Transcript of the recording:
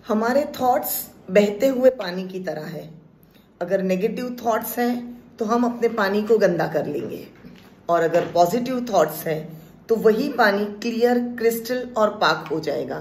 हमारे थॉट्स बहते हुए पानी की तरह है। अगर नेगेटिव थॉट्स हैं तो हम अपने पानी को गंदा कर लेंगे, और अगर पॉजिटिव थॉट्स हैं तो वही पानी क्लियर, क्रिस्टल और पाक हो जाएगा।